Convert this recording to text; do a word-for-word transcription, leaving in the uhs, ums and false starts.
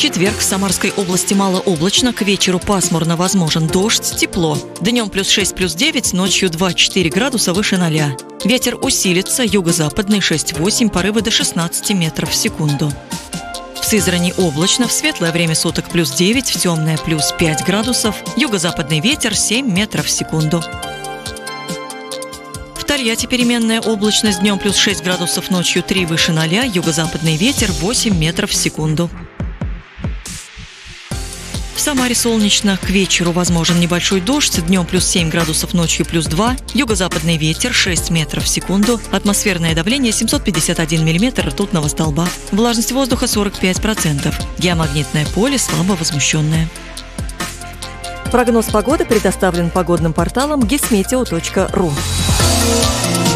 четверг в Самарской области малооблачно, к вечеру пасмурно, возможен дождь, тепло. Днем плюс шесть, плюс девять, ночью два-четыре градуса выше ноля. Ветер усилится, юго-западный шесть-восемь, порывы до шестнадцати метров в секунду. В Сызрани облачно, в светлое время суток плюс девять, в темное плюс пять градусов, юго-западный ветер семь метров в секунду. В Тольятти переменная облачность, днем плюс шесть градусов, ночью три выше ноля, юго-западный ветер восемь метров в секунду. В Самаре солнечно, к вечеру возможен небольшой дождь, днем плюс семь градусов, ночью плюс два, юго-западный ветер шесть метров в секунду, атмосферное давление семьсот пятьдесят один миллиметр ртутного столба, влажность воздуха сорок пять процентов, геомагнитное поле слабо возмущенное. Прогноз погоды предоставлен погодным порталом гисметео точка ру.